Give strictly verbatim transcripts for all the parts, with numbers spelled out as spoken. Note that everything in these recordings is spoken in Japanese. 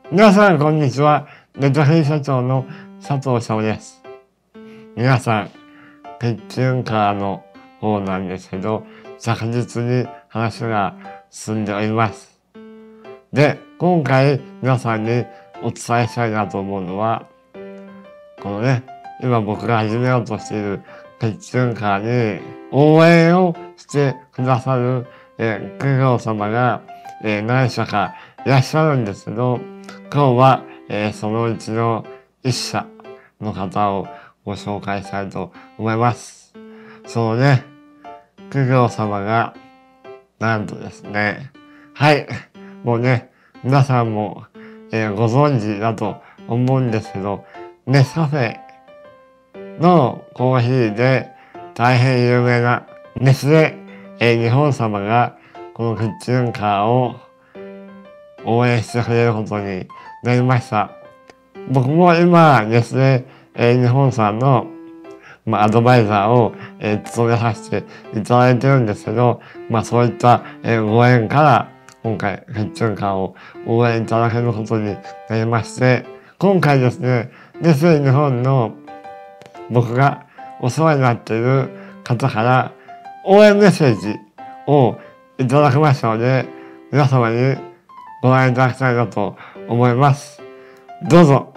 皆さん、こんにちは。ネタフリ社長の佐藤翔です。皆さん、キッチンカーの方なんですけど、着実に話が進んでおります。で、今回皆さんにお伝えしたいなと思うのは、このね、今僕が始めようとしているキッチンカーに応援をしてくださる、えー、企業様が、えー、何社かいらっしゃるんですけど、今日は、えー、そのうちの一社の方をご紹介したいと思います。そのね、企業様が、なんとですね、はい、もうね、皆さんも、えー、ご存知だと思うんですけど、ネスカフェのコーヒーで大変有名なネスレ、えー、日本様がこのキッチンカーを応援してくれることになりました。僕も今、ネスレ、えー、日本さんの、まあ、アドバイザーを、えー、務めさせていただいてるんですけど、まあ、そういった、えー、ご縁から、今回、キッチンカーを応援いただけることになりまして、今回ですね、ネスレ日本の僕がお世話になっている方から応援メッセージをいただきましたので、皆様にご覧いただきたいなと思います。どうぞ。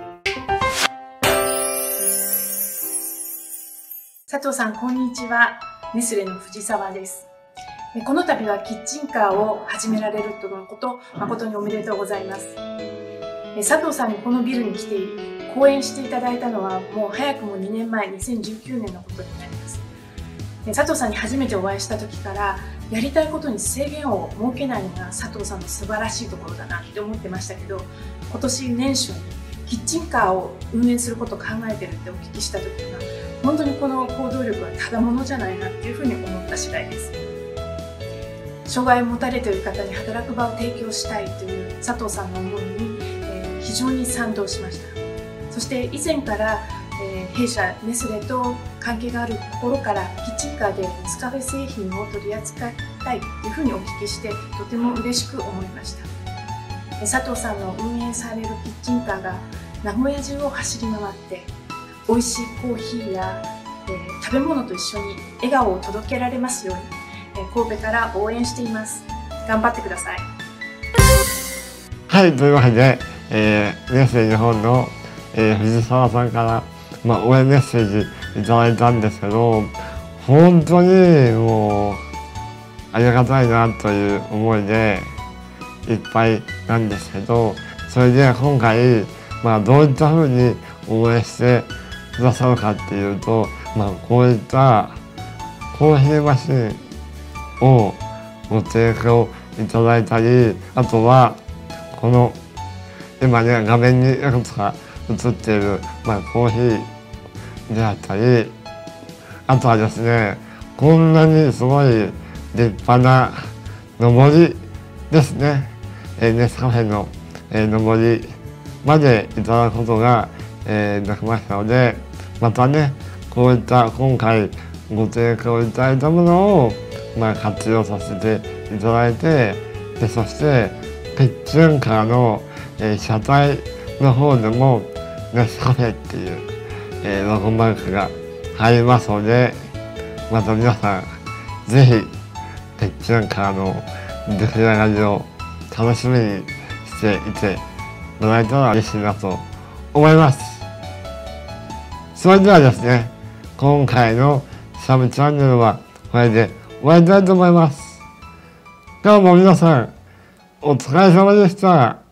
佐藤さん、こんにちは。ネスレの藤沢です。この度はキッチンカーを始められるとのこと、誠におめでとうございます。佐藤さんにこのビルに来て講演していただいたのはもう早くもにねんまえ、にせんじゅうきゅうねんのことになります。佐藤さんに初めてお会いした時からやりたいことに制限を設けないのが佐藤さんの素晴らしいところだなって思ってましたけど、今年年初にキッチンカーを運営することを考えてるってお聞きした時には本当にこの行動力はただものじゃないなっていうふうに思った次第です。障害を持たれている方に働く場を提供したいという佐藤さんの思いに、えー、非常に賛同しました。そして以前から、えー、弊社ネスレと関係があるところからキッチンカーでネスカフェ製品を取り扱いたいというふうにお聞きしてとても嬉しく思いました。佐藤さんの運営されるキッチンカーが名古屋中を走り回って美味しいコーヒーや、えー、食べ物と一緒に笑顔を届けられますように、えー、神戸から応援しています。頑張ってください。 はい、というわけで、えー、ネスレ日本のえー、藤沢さんから、まあ、応援メッセージいただいたんですけど、本当にもうありがたいなという思いでいっぱいなんですけど、それで今回、まあ、どういったふうに応援してくださるかっていうと、まあ、こういったコーヒーマシンをご提供いただいたり、あとはこの今ね画面にいくつか映っている、まあ、コーヒーであったり、あとはですね、こんなにすごい立派な上りですね、えー、ネスカフェの、えー、上りまでいただくことが、えー、できましたので、またね、こういった今回ご提供いただいたものを、まあ、活用させていただいて、でそしてキッチンカーの、えー、車体の方でもネスカフェっていう、えー、ロゴマークが入りますので、また皆さんぜひキッチンカーの出来上がりを楽しみにしていてもらえたら嬉しいなと思います。それではですね、今回のサブチャンネルはこれで終わりたいと思います。今日も皆さんお疲れ様でした。